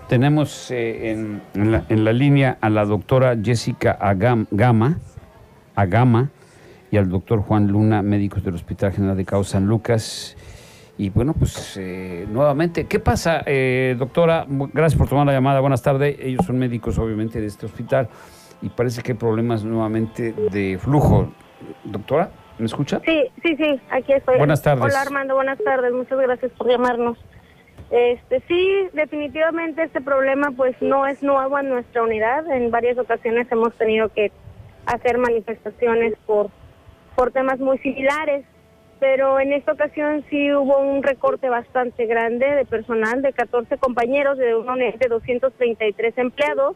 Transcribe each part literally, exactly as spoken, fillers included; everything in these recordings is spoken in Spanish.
Tenemos eh, en, en, la, en la línea a la doctora Jessica Agam, Gama, Agama y al doctor Juan Luna, médicos del Hospital General de Cabo San Lucas. Y bueno, pues eh, nuevamente, ¿qué pasa, eh, doctora? Gracias por tomar la llamada, buenas tardes. Ellos son médicos, obviamente, de este hospital y parece que hay problemas nuevamente de flujo. Doctora, ¿me escucha? Sí, sí, sí, aquí estoy. Buenas tardes. Hola, Armando, buenas tardes, muchas gracias por llamarnos. Este, sí, definitivamente este problema pues no es nuevo en nuestra unidad. En varias ocasiones hemos tenido que hacer manifestaciones por, por temas muy similares, pero en esta ocasión sí hubo un recorte bastante grande de personal, de catorce compañeros, de una unidad de doscientos treinta y tres empleados,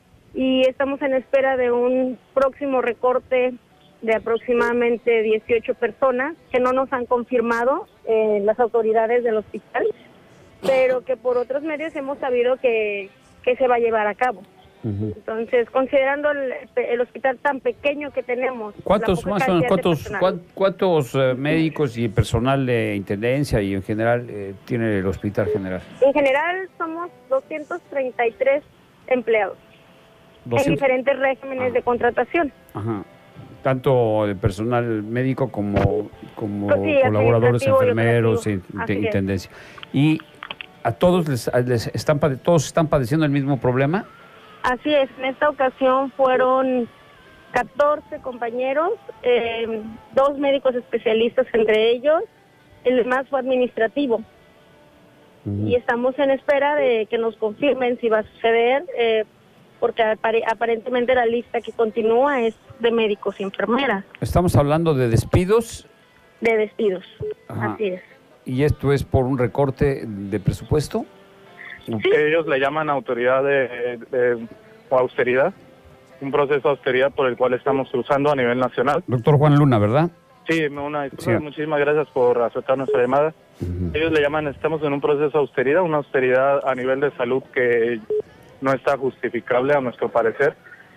y estamos en espera de un próximo recorte de aproximadamente dieciocho personas que no nos han confirmado eh, las autoridades del hospital, pero que por otros medios hemos sabido que, que se va a llevar a cabo. Uh-huh. Entonces, considerando el, el hospital tan pequeño que tenemos... ¿Cuántos más son, cuántos, cuántos uh, médicos y personal de intendencia y en general eh, tiene el hospital general? En general somos doscientos treinta y tres empleados doscientos en diferentes regímenes ah. de contratación. Ajá. Tanto de personal médico como, como pues sí, colaboradores, enfermeros, y intendencia. Y a todos les, les están todos están padeciendo el mismo problema. Así es, en esta ocasión fueron catorce compañeros, eh, dos médicos especialistas entre ellos, el más fue administrativo. Uh-huh. Y estamos en espera de que nos confirmen si va a suceder, eh, porque aparentemente la lista que continúa es de médicos y enfermeras. ¿Estamos hablando de despidos? De despidos, Ajá. Así es. ¿Y esto es por un recorte de presupuesto? Sí. Que ellos le llaman autoridad de, de, o austeridad, un proceso de austeridad por el cual estamos cruzando a nivel nacional. Doctor Juan Luna, ¿verdad? Sí, una, sí. Muchísimas gracias por aceptar nuestra llamada. Uh-huh. Ellos le llaman, estamos en un proceso de austeridad, una austeridad a nivel de salud que no está justificable a nuestro parecer.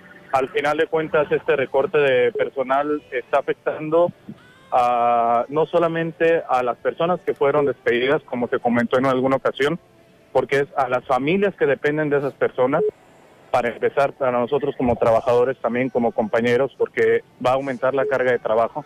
Al final de cuentas, este recorte de personal está afectando a, no solamente a las personas que fueron despedidas, como se comentó en alguna ocasión, porque es a las familias que dependen de esas personas, para empezar, para nosotros como trabajadores también, como compañeros, porque va a aumentar la carga de trabajo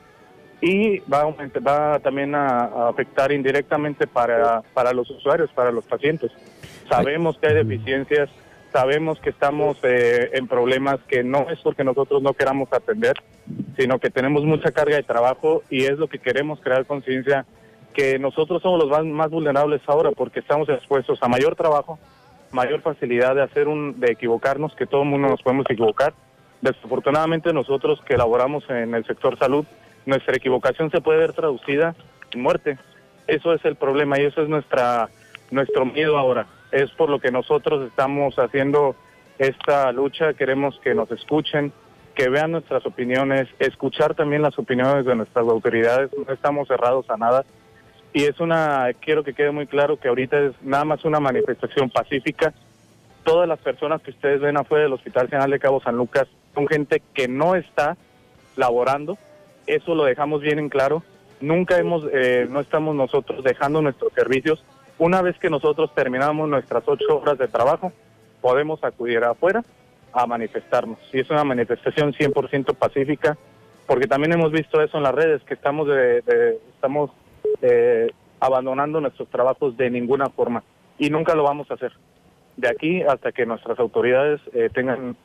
y va a, aumentar, va también a, a afectar indirectamente para, para los usuarios, para los pacientes. Sabemos que hay deficiencias, sabemos que estamos eh, en problemas que no es porque nosotros no queramos atender, sino que tenemos mucha carga de trabajo y es lo que queremos crear conciencia, que nosotros somos los más, más vulnerables ahora porque estamos expuestos a mayor trabajo, mayor facilidad de hacer un, de equivocarnos, que todo el mundo nos podemos equivocar. Desafortunadamente nosotros que laboramos en el sector salud, nuestra equivocación se puede ver traducida en muerte. Eso es el problema y eso es nuestra nuestro miedo ahora. Es por lo que nosotros estamos haciendo esta lucha, queremos que nos escuchen, que vean nuestras opiniones, escuchar también las opiniones de nuestras autoridades, no estamos cerrados a nada. Y es una, quiero que quede muy claro que ahorita es nada más una manifestación pacífica. Todas las personas que ustedes ven afuera del Hospital General de Cabo San Lucas son gente que no está laborando, eso lo dejamos bien en claro. Nunca hemos, eh, no estamos nosotros dejando nuestros servicios. Una vez que nosotros terminamos nuestras ocho horas de trabajo, podemos acudir afuera a manifestarnos. Y es una manifestación cien por ciento pacífica, porque también hemos visto eso en las redes, que estamos de, de, estamos eh, abandonando nuestros trabajos de ninguna forma. Y nunca lo vamos a hacer. De aquí hasta que nuestras autoridades eh, tengan,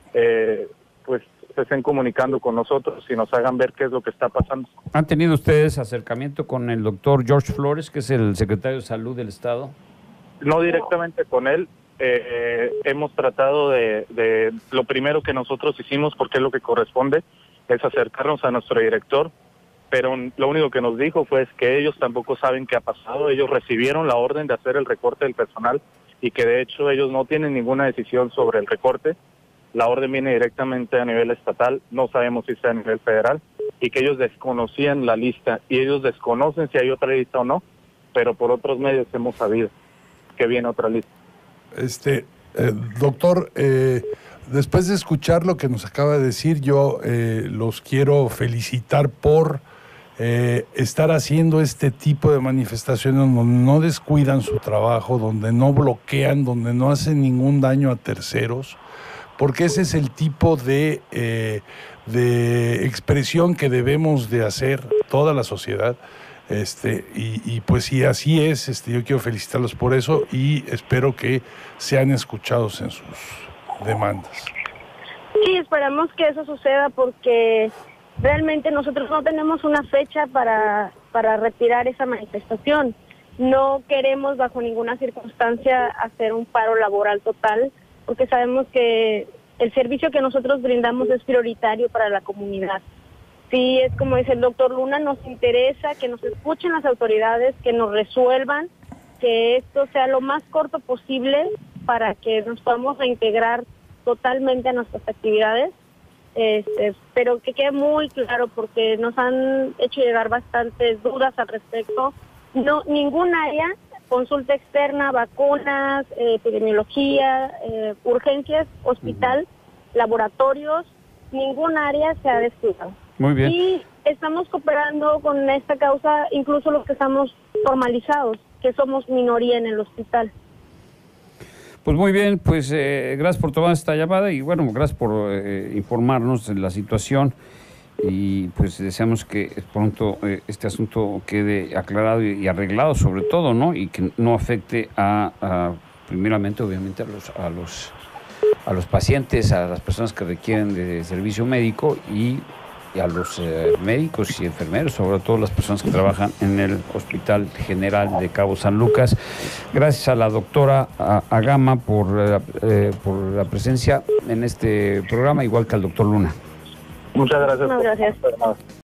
eh, pues, se estén comunicando con nosotros y nos hagan ver qué es lo que está pasando. ¿Han tenido ustedes acercamiento con el doctor George Flores, que es el secretario de Salud del Estado? No directamente con él. Eh, hemos tratado de, de... Lo primero que nosotros hicimos, porque es lo que corresponde, es acercarnos a nuestro director, pero lo único que nos dijo fue que ellos tampoco saben qué ha pasado. Ellos recibieron la orden de hacer el recorte del personal y que de hecho ellos no tienen ninguna decisión sobre el recorte. La orden viene directamente a nivel estatal, no sabemos si sea a nivel federal, y que ellos desconocían la lista, y ellos desconocen si hay otra lista o no, pero por otros medios hemos sabido que viene otra lista. Este, eh, doctor, eh, después de escuchar lo que nos acaba de decir, yo eh, los quiero felicitar por eh, estar haciendo este tipo de manifestaciones donde no descuidan su trabajo, donde no bloquean, donde no hacen ningún daño a terceros, porque ese es el tipo de, eh, de expresión que debemos de hacer toda la sociedad. Este, y, y pues si así es, este, yo quiero felicitarlos por eso y espero que sean escuchados en sus demandas. Sí, esperamos que eso suceda porque realmente nosotros no tenemos una fecha para, para retirar esa manifestación. No queremos bajo ninguna circunstancia hacer un paro laboral total porque sabemos que el servicio que nosotros brindamos es prioritario para la comunidad. Sí, es como dice el doctor Luna, nos interesa que nos escuchen las autoridades, que nos resuelvan, que esto sea lo más corto posible para que nos podamos reintegrar totalmente a nuestras actividades, este, pero que quede muy claro porque nos han hecho llegar bastantes dudas al respecto. No, ningún área, consulta externa, vacunas, eh, epidemiología, eh, urgencias, hospital, uh-huh. laboratorios, ningún área se ha descuidado. Muy bien. Y estamos cooperando con esta causa, incluso los que estamos formalizados, que somos minoría en el hospital. Pues muy bien, pues eh, gracias por tomar esta llamada y bueno, gracias por eh, informarnos de la situación y pues deseamos que pronto eh, este asunto quede aclarado y, y arreglado sobre todo, ¿no? Y que no afecte a, a primeramente, obviamente, a los, a los, a los pacientes, a las personas que requieren de servicio médico y y a los eh, médicos y enfermeros, sobre todo las personas que trabajan en el Hospital General de Cabo San Lucas. Gracias a la doctora Agama por, eh, por la presencia en este programa, igual que al doctor Luna. Muchas gracias. Muchas gracias.